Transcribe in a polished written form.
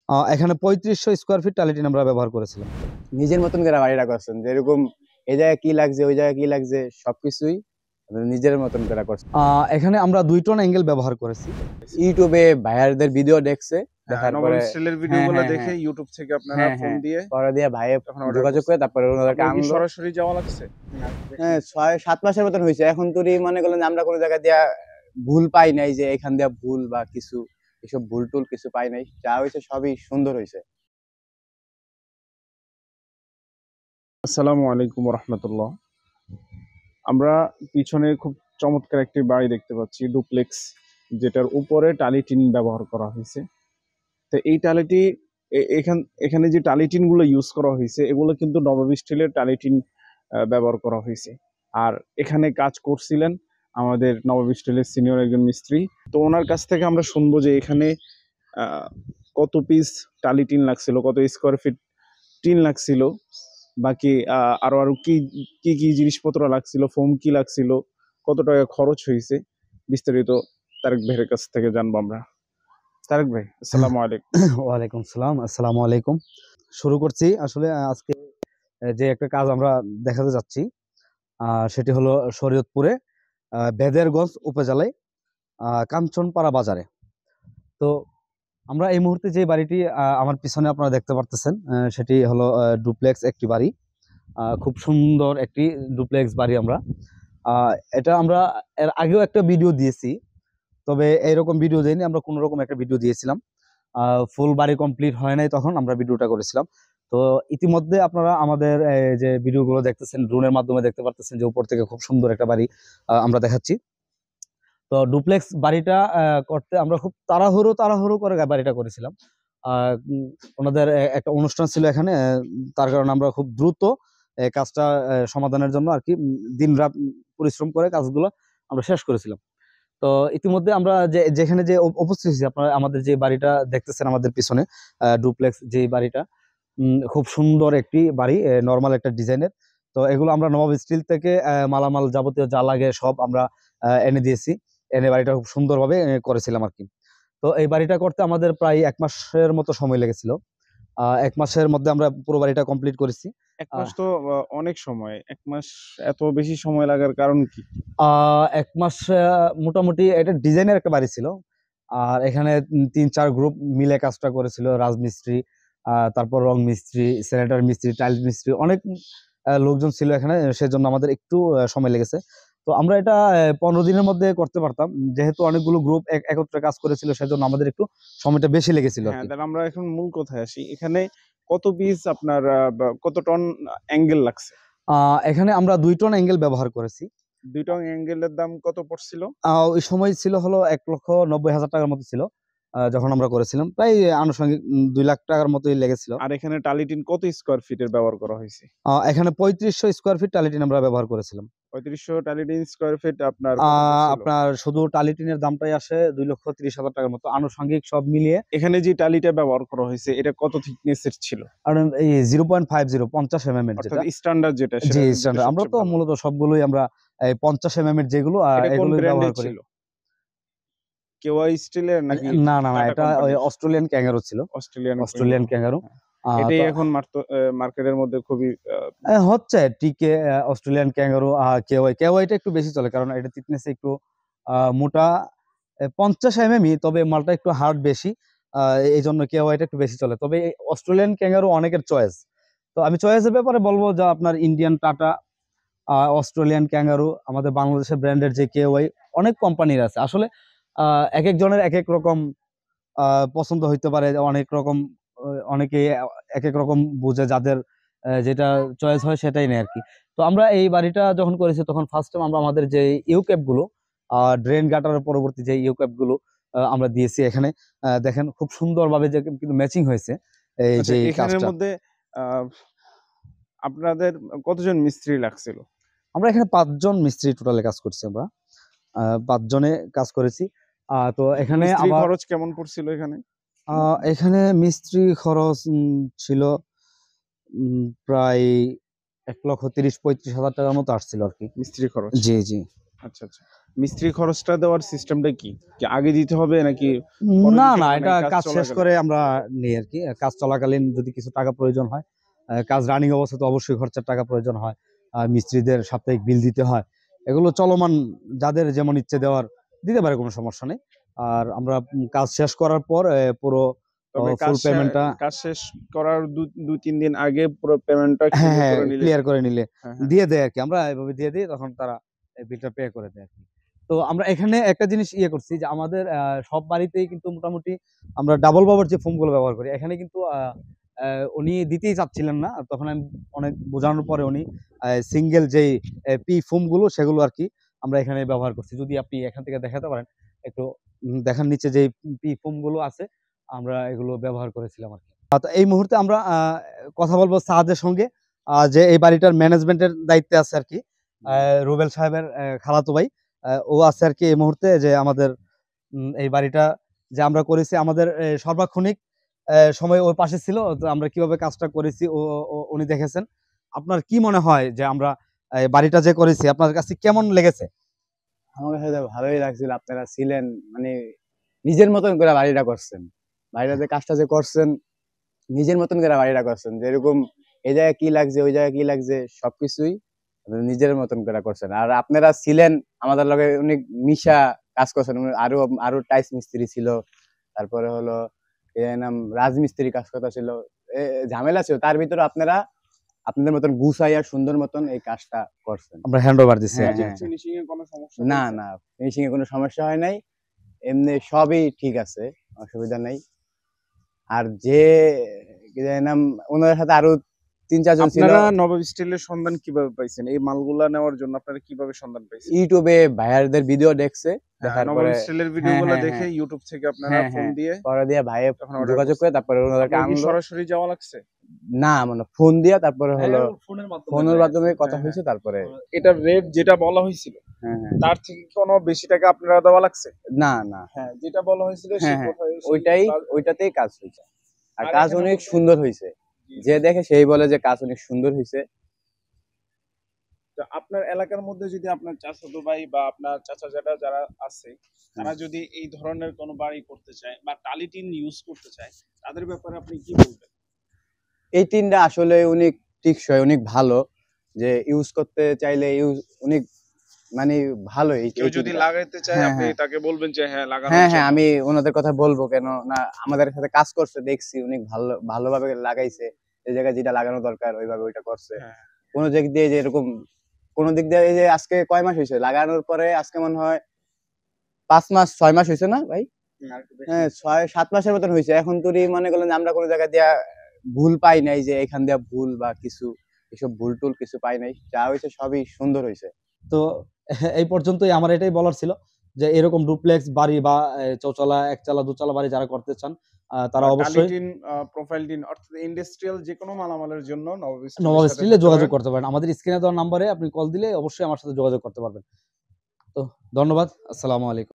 এখানে 3500 square feet টালিটিন আমরা ব্যবহার করেছিলাম। নিজের মতন করে বাড়িটা করছেন, যেরকম এই জায়গায় কি লাগছে ওই জায়গায় কি লাগছে সবকিছুই নিজের মতন করে করছেন। এখানে আমরা 2 টন অ্যাঙ্গেল ব্যবহার করেছি। ইউটিউবে ভাইয়ারদের ভিডিও দেখছে, দেখার পরে স্টিলের ভিডিওগুলো দেখে ইউটিউব থেকে আপনারা ফোন দিয়ে পরে দিয়ে ভাইয়ে যোগাযোগ করে তারপরে ওনাদেরকে আপনার কি আনলো। সরাসরি যাওয়া লাগছে? হ্যাঁ 6-7 মাসের মতন হয়েছে। এখন তুই মনে করলেন যে আমরা কোনো জায়গা দিয়া ভুল পাই নাই, যে এখান দিয়া ভুল বা কিছু এসব ভুল টুল কিছু পাই নাই, যা হয়েছে সবই সুন্দর হয়েছে। আসসালামু আলাইকুম রহমতুল্লাহ। আমরা পিছনে খুব চমৎকার একটি বাড়ি দেখতে পাচ্ছি, ডুপ্লেক্স, যেটার উপরে টালিটিন ব্যবহার করা হয়েছে। তো এই টালিটি এখানে যে টালিটিন গুলো ইউজ করা হয়েছে এগুলো কিন্তু নবাব স্টিলের টালিটিন ব্যবহার করা হয়েছে। আর এখানে কাজ করছিলেন আমাদের নবাব স্টিলের সিনিয়র একজন মিস্ত্রি। তো ওনার কাছ থেকে আমরা শুনবো যে এখানে কত পিস টালিটিন লাগছিল, কত স্কোয়ার ফিট টিন লাগছিল, বাকি আরো আরো কি কি কি জিনিসপত্র লাগছিল, ফোম কি লাগছিল, কত টাকা খরচ হয়েছে, বিস্তারিত তারেক ভাইয়ের কাছ থেকে জানবো আমরা। তারেক ভাই, আসসালামু আলাইকুম। ওয়ালাইকুম সালাম, আসসালামু আলাইকুম। শুরু করছি। আসলে আজকে যে একটা কাজ আমরা দেখাতে যাচ্ছি সেটি হলো শরীয়তপুরে বেদেরগঞ্জ উপজেলায় কাঞ্চনপাড়া বাজারে। তো আমরা এই মুহূর্তে যে বাড়িটি আমার পিছনে আপনারা দেখতে পারতেছেন সেটি হলো ডুপ্লেক্স একটি বাড়ি। খুব সুন্দর একটি ডুপ্লেক্স বাড়ি। আমরা এটা আমরা এর আগেও একটা ভিডিও দিয়েছি, তবে এইরকম ভিডিও দেয়নি। আমরা কোনো রকম একটা ভিডিও দিয়েছিলাম, ফুল বাড়ি কমপ্লিট হয় নাই, তখন আমরা ভিডিওটা করেছিলাম। তো ইতিমধ্যে আপনারা আমাদের যে ভিডিওগুলো দেখতেছেন ড্রোনের মাধ্যমে দেখতে পারতেছেন যে উপর থেকে খুব সুন্দর একটা বাড়ি আমরা দেখাচ্ছি। তো ডুপ্লেক্স বাড়িটা করতে আমরা খুব তাড়াহুড়ো করে বাড়িটা করেছিলাম। ওনাদের একটা অনুষ্ঠান ছিল এখানে, তার কারণে আমরা খুব দ্রুত কাজটা সমাধানের জন্য আর কি দিন রাত পরিশ্রম করে কাজগুলো আমরা শেষ করেছিলাম। তো ইতিমধ্যে আমরা যেখানে যে উপস্থিত হয়েছি, আপনারা আমাদের যে বাড়িটা দেখতেছেন আমাদের পিছনে ডুপ্লেক্স যে বাড়িটা, খুব সুন্দর একটি বাড়ি, নর্মাল একটা ডিজাইনের। তো এগুলো আমরা নবাব স্টিল থেকে মালামাল যাবতীয় যা লাগে সব আমরা এনে দিয়েছি, এনে বাড়িটা খুব সুন্দরভাবে করেছিলাম আর কি। তো এই বাড়িটা করতে আমাদের প্রায় 1 মাসের মতো সময় লেগেছিল। 1 মাসের মধ্যে আমরা পুরো বাড়িটা কমপ্লিট করেছি। 1 মাস তো অনেক সময়। 1 মাস এত বেশি সময় লাগার কারণ কি? 1 মাস মোটামুটি এটা ডিজাইনের একটা বাড়ি ছিল। আর এখানে 3-4 গ্রুপ মিলে কাজটা করেছিল, রাজমিস্ত্রি, তারপর রং মিস্ত্রি, স্যানিটারি মিস্ত্রি, টাইলস মিস্ত্রি, অনেক লোকজন ছিল এখানে, সেজন্য আমাদের একটু সময় লেগেছে। তো আমরা এটা 15 দিনের মধ্যে করতে পারতাম, যেহেতু অনেকগুলো গ্রুপ একত্রে কাজ করেছিল, সেজন্য আমাদের একটু সময়টা বেশি লেগেছিল। হ্যাঁ, তাহলে আমরা এখন মূল কথায় আসি। এখানে কত পিস আপনার কত টন অ্যাঙ্গেল লাগছে? এখানে আমরা 2 টন অ্যাঙ্গেল ব্যবহার করেছি। 2 টন অ্যাঙ্গেলের দাম কত পড়ছিল? ওই সময় ছিল হলো 1,90,000 টাকার মতো ছিল যখন আমরা করেছিলাম, প্রায় আনুষঙ্গিক 2 লাখ টাকার মতোই লেগেছিল। আর এখানে টালিটিন কত স্কোয়ার ফিটের ব্যবহার করা হয়েছে? এখানে 3500 স্কয়ার ফিট টালিটিন আমরা ব্যবহার করেছিলাম। 3500 টালিটিন স্কোয়ার ফিট আপনার আপনার শুধু টালিটিনের দামটাই আসে 2,30,000 টাকার মতো, আনুষঙ্গিক সব মিলিয়ে। এখানে যে টালিটা ব্যবহার করা হয়েছে এটা কত থিকনেসের ছিল? আর এই 0.50 50 mm এর, যেটা স্ট্যান্ডার্ড, যেটা জি স্ট্যান্ডার্ড। আমরা তো মূলত সবগুলোই আমরা এই 50 mm এর যেগুলো এগুলোই ব্যবহার করি। কেওয়াই স্টিলের নাকি? না, এটা ওই অস্ট্রেলিয়ান ক্যাঙ্গারু ছিল। অস্ট্রেলিয়ান ক্যাঙ্গারু এটাই এখন মার্কেটের মধ্যে খুবই হচ্ছে টিকে। অস্ট্রেলিয়ান ক্যাঙ্গারু, কেওয়াইটা একটু বেশি চলে, কারণ এটা থিকনেস একটু মোটা, 50 mm, তবে মালটা একটু হার্ড বেশি, এই জন্য কেওয়াইটা একটু বেশি চলে। তবে অস্ট্রেলিয়ান ক্যাঙ্গারু অনেকের চয়েস। তো আমি চয়েসের ব্যাপারে বলবো যে আপনার ইন্ডিয়ান টাটা, অস্ট্রেলিয়ান ক্যাঙ্গারু, আমাদের বাংলাদেশের ব্র্যান্ডের যে কেওয়াই, অনেক কোম্পানির আছে। আসলে এক একজনের এক এক রকম পছন্দ হইতে পারে, অনেক রকম অনেকে এক এক রকম বুঝে, যাদের যেটা চয়েস হয় সেটাই নেই আর কি। তো আমরা এই বাড়িটা যখন করেছি তখন ফার্স্ট টাইম আমরা আমাদের যে ইউক্যাপ গুলো, ড্রেন গাটারের পরবর্তী যে ইউক্যাপ গুলো আমরা দিয়েছি এখানে। দেখেন খুব সুন্দরভাবে যে কিন্তু ম্যাচিং হয়েছে এই যে এখানের মধ্যে। আপনাদের কতজন মিস্ত্রি লাগছিল? আমরা এখানে 5 জন মিস্ত্রি টোটালে কাজ করছি। আমরা 5 জনে কাজ করেছি। তো এখানে আবার খরচ কেমন পড়ছিল এখানে? এখানে মিস্ত্রি খরচ ছিল প্রায় 1,30,000-35,000 টাকার মতো আসছিল আর কি, মিস্ত্রি খরচ। জি জি। আচ্ছা আচ্ছা। মিস্ত্রি খরচটা দেওয়ার সিস্টেমটা কি কি আগে দিতে হবে নাকি পরে না দিতে না, হবে এটা নাকি কাজ শেষ চলাকালীন? করে আমরা নিই আর কি। কাজ চলাকালীন যদি কিছু টাকা প্রয়োজন হয়, কাজ রানিং অবস্থা তো অবশ্যই খরচার টাকা প্রয়োজন হয়। মিস্ত্রিদের সাপ্তাহিক বিল দিতে হয়, এগুলো চলমান, যাদের যেমন ইচ্ছে দেওয়ার দিতে পারে, কোনো সমস্যা নেই। আর আমরা কাজ শেষ করার পর পুরো তবে ফুল পেমেন্টটা, কাজ শেষ করার 2-3 দিন আগে পুরো পেমেন্টটা হ্যাঁ ক্লিয়ার হ্যাঁ, করে নিলে ক্লিয়ার করে নিলে হ্যাঁ হ্যাঁ দিয়ে দেয় আর কি। আমরা এভাবে দিয়ে দিই, তখন তারা বিলটা পে করে দেয় আর কি। তো আমরা এখানে একটা জিনিস করছি যে আমাদের সব বাড়িতেই কিন্তু মোটামুটি আমরা ডাবল বাবার যে ফোমগুলো ব্যবহার করি, এখানে কিন্তু উনি দিতেই চাচ্ছিলেন না। তখন আমি অনেক বোঝানোর পরে উনি সিঙ্গেল যেই পি ফোমগুলো সেগুলো আর কি আমরা এখানে ব্যবহার করছি। যদি আপনি এখান থেকে দেখাতে পারেন একটু, দেখার নিচে যে পি ফোমগুলো আছে আমরা এগুলো ব্যবহার করেছিলাম আর কি। তো এই মুহূর্তে আমরা কথা বলবো সাহাদের সঙ্গে, যে এই বাড়িটার ম্যানেজমেন্টের দায়িত্বে আছে আর কি। রুবেল সাহেবের খালাতো ভাই, ও আছে আর কি এই মুহূর্তে, যে আমাদের এই বাড়িটা যে আমরা করেছি, আমাদের সর্বাক্ষণিক সময় ওর পাশে ছিল। তো আমরা কিভাবে কাজটা করেছি উনি দেখেছেন। আপনার কি মনে হয় যে আমরা এই বাড়িটা যে করেছি আপনার কাছে কেমন লেগেছে? আমার কাছে তো ভালোই লাগছিল, আপনারা ছিলেন, মানে নিজের মতন করে বাড়িটা করছেন। বাড়িটা যে কাজটা যে করছেন নিজের মতন করে বাড়িটা করছেন, যেরকম এই জায়গায় কি লাগছে ওই জায়গায় কি লাগছে সবকিছুই আপনারা নিজের মতন করে করছেন। আর আপনারা ছিলেন আমাদের লগে অনেক মিশা কাজ করছেন। আরো আরো টাইস মিস্ত্রি ছিল, তারপরে হলো এর নাম রাজমিস্ত্রি কাজ কথা ছিল, ঝামেলা ছিল, তার ভিতরে আপনারা আপনাদের মতন গুছাইয়া সুন্দর মতন এই কাজটা করছেন। আমরা হ্যান্ড ওভার দিচ্ছি হ্যাঁ আর কি। হ্যাঁ, ফিনিশিং এ কোনো সমস্যা না হয়েছে? না, ফিনিশিং এ কোনো সমস্যা হয় নাই, এমনি সবই ঠিক আছে, অসুবিধা নেই। আর যে কি জানি নাম, ওনাদের সাথে আরো 3-4 জন ছিল। আপনারা নবাব স্টিলের সন্ধান কিভাবে পাইছেন? এই মালগুলা নেওয়ার জন্য আপনারা কিভাবে সন্ধান পাইছেন? ইউটিউবে ভাইয়ারদের ভিডিও দেখছে, হ্যাঁ, দেখার নবাব পরে স্টিলের হ্যাঁ ভিডিওগুলো হ্যাঁ দেখে হ্যাঁ ইউটিউব থেকে আপনারা হ্যাঁ ফোন হ্যাঁ দিয়ে পরে দিয়ে ভাইয়ে তখন অর্ডার যোগাযোগ করে করছেন। তারপরে ওনাদেরকে আপনারা কি আনলো। সরাসরি যাওয়া লাগছে? না মানে ফোন দিয়া, তারপরে হলো ফোনের মাধ্যমে কথা হ্যাঁ, হ্যাঁ। হয়েছে, তারপরে এটার রেট যেটা বলা হয়েছিল হ্যাঁ হ্যাঁ, তার থেকে কোনো বেশি টাকা আপনারা দেওয়া লাগছে? না না, হ্যাঁ, যেটা বলা হয়েছিল হ্যাঁ হ্যাঁ, ওইটাতেই কাজ হয়েছে। আর আর কাজ এখানে অনেক বলতে- সুন্দর হয়েছে, যে দেখে সেই বলে যে কাজ অনেক সুন্দর হয়েছে। তো আপনার এলাকার মধ্যে যদি আপনার চাচাতো ভাই বা আপনার চাচা যারা যারা আছে তারা যদি এই ধরনের কোনো বাড়ি করতে চায় বা টালি টিন ইউজ করতে চায়, তাদের ব্যাপারে আপনি কি বলবেন? এই টিনটা আসলে অনেক টিকসই, অনেক ভালো, যে ইউজ করতে চাইলে অনেক মানে ভালো এই কেউ যদি টিনটা। লাগাইতে চায় হ্যাঁ আপনি হ্যাঁ তাকে বলবেন যে হ্যাঁ লাগানোর হ্যাঁ হ্যাঁ, জন্য। আমি ওনাদের কথা বলবো কেন না, আমাদের সাথে কাজ করছে দেখছি, অনেক ভালোভাবে লাগাইছে। এই জায়গায় যেটা লাগানো দরকার ওইভাবে ওইটা করছে। হ্যাঁ, কোনো দিক দিয়ে যে এরকম, কোনো দিক দিয়ে এই যে আজকে কয় মাস হয়েছে লাগানোর পরে, আজকে মনে হয় 5-6 মাস হয়েছে না ভাই? হ্যাঁ, 6-7 মাসের মতন হয়েছে। এখন তুই মনে করলেন যে আমরা কোনো জায়গা দিয়া ভুল পাই নাই, যে এখান দিয়া ভুল বা কিছু এসব ভুল টুল কিছু পাই নাই, যা হয়েছে সবই সুন্দর হয়েছে। তো এই পর্যন্তই আমার এটাই বলার ছিল, যে এরকম ডুপ্লেক্স বাড়ি বা চৌচালা, একচালা, দুচালা বাড়ি যারা করতে চান তারা বা টালি অবশ্যই টিন, প্রোফাইল টিন অর্থাৎ ইন্ডাস্ট্রিয়াল যে কোনো মালামালের জন্য নবাব নবাব স্টিলের সাথে স্টিলে থাকতে যোগাযোগ পারেন। করতে পারেন। আমাদের স্ক্রিনে দেওয়া নাম্বারে আপনি কল দিলে অবশ্যই আমার সাথে যোগাযোগ করতে পারবেন। তো ধন্যবাদ, আসসালামু আলাইকুম।